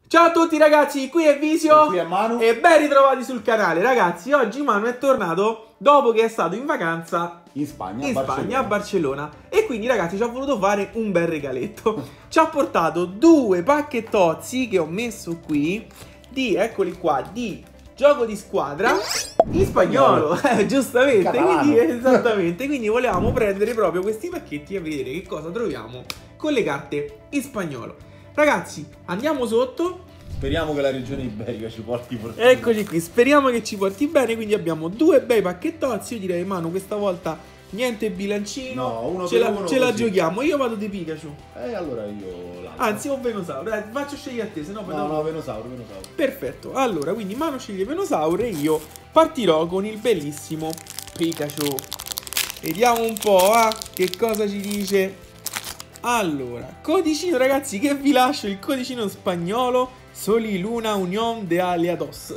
Ciao a tutti ragazzi, qui è Visio e qui è Manu e ben ritrovati sul canale. Ragazzi, oggi Manu è tornato dopo che è stato in vacanza in Spagna, a Barcellona. E quindi ragazzi ci ha voluto fare un bel regaletto. Ci ha portato due pacchettozzi che ho messo qui di, eccoli qua, di gioco di squadra in spagnolo, giustamente, quindi, esattamente. Quindi volevamo prendere proprio questi pacchetti e vedere che cosa troviamo con le carte in spagnolo. Ragazzi, andiamo sotto. Speriamo che la regione iberica ci porti fortuna. Eccoci qui, speriamo che ci porti bene. Quindi abbiamo due bei pacchettozzi. Io direi, Manu, questa volta niente bilancino. No, uno ce per la, uno ce la così. Giochiamo. Io vado di Pikachu. Allora io l'altro. Anzi, o Venusaur. Dai, faccio scegliere a te, se no poi dopo... No, Venusauro. Perfetto. Allora, quindi Manu sceglie Venusaur e io partirò con il bellissimo Pikachu. Vediamo un po', che cosa ci dice. Allora, codicino ragazzi, che vi lascio il codicino spagnolo Soli Luna Unión de Aliados.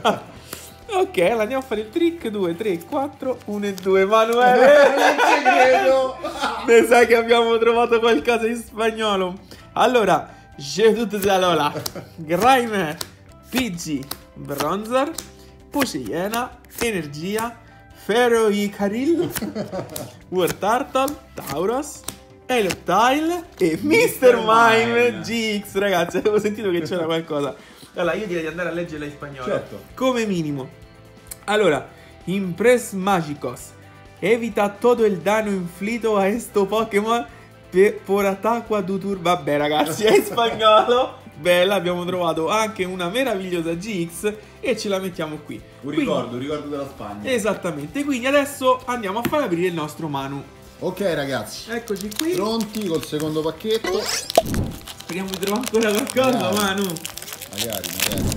Ok, allora andiamo a fare il trick. 2, 3, 4, 1 e 2. Manuele, Non ci credo. ne sai che abbiamo trovato qualcosa in spagnolo. Allora, Jedut Zalola, Grimer, Pidgey, Bronzor, Pokémon, Energia, Ferro Icaril, Wartortle, Tauros, Electile e Mr. Mime GX. Ragazzi, avevo sentito che c'era qualcosa. Allora, io direi di andare a leggerla in spagnolo. Certo. Come minimo. Allora, Impress Magicos. Evita todo el daño inflito a esto Pokémon por attacco ad Utur. Vabbè, ragazzi, è in spagnolo. Bella, abbiamo trovato anche una meravigliosa GX e ce la mettiamo qui. Un ricordo della Spagna. Esattamente, quindi adesso andiamo a far aprire il nostro Manu. Ok ragazzi, Eccoci qui. pronti col secondo pacchetto. Speriamo di trovare ancora qualcosa, Manu. Magari.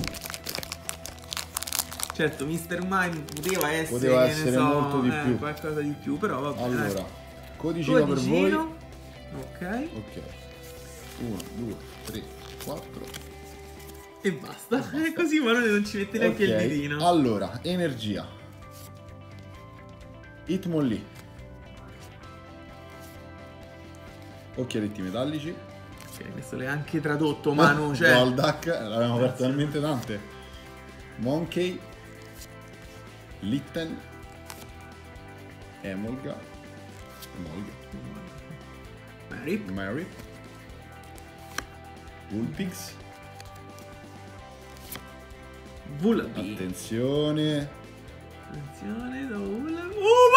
Certo, Mr. Mime poteva essere, Poteva che essere ne so, molto di più. qualcosa di più, però vabbè. Allora, codicino per voi. Ok. 1, 2, 3, 4. E basta. E così Manu non ci mette neanche il ditino. Allora, energia. Hitmonlee. Occhialetti metallici. Ok, questo l'hai anche tradotto, Manu. Cioè... Golduck, l'abbiamo aperto talmente tante. Monkey. Litten. Emolga. Mary. Vulpix. Vullaby. Attenzione. Manu!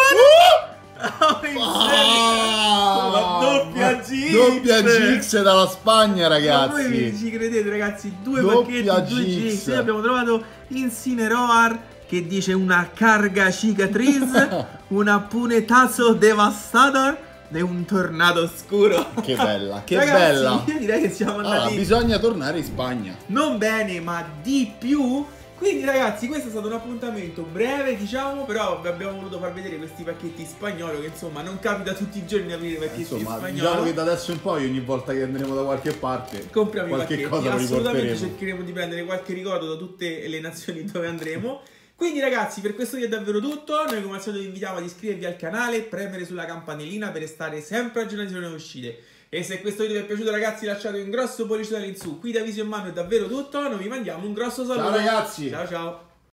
Oh, doppia GX! Doppia GX dalla Spagna, ragazzi! Ma voi ci credete, ragazzi? Due doppia pacchetti, due GX. Noi abbiamo trovato Incineroar che dice una carga cicatriz, una punetazo devastator e un tornado scuro. Che bella, che ragazzi, bella! Io direi che siamo andati bisogna tornare in Spagna. non bene, ma di più. Quindi ragazzi, questo è stato un appuntamento breve, diciamo, però vi abbiamo voluto far vedere questi pacchetti spagnoli che insomma non capita tutti i giorni di aprire pacchetti spagnoli. Diciamo che da adesso in poi ogni volta che andremo da qualche parte compriamo qualche i pacchetti, cosa assolutamente cercheremo di prendere qualche ricordo da tutte le nazioni dove andremo. Quindi ragazzi, per questo video è davvero tutto. Noi come al solito vi invitiamo ad iscrivervi al canale, premere sulla campanellina per restare sempre aggiornati sulle nuove uscite. E se questo video vi è piaciuto ragazzi, lasciate un grosso pollice dall'insù. Qui da Visio e Manu è davvero tutto. Noi vi mandiamo un grosso saluto. Ciao ragazzi. Ciao ciao.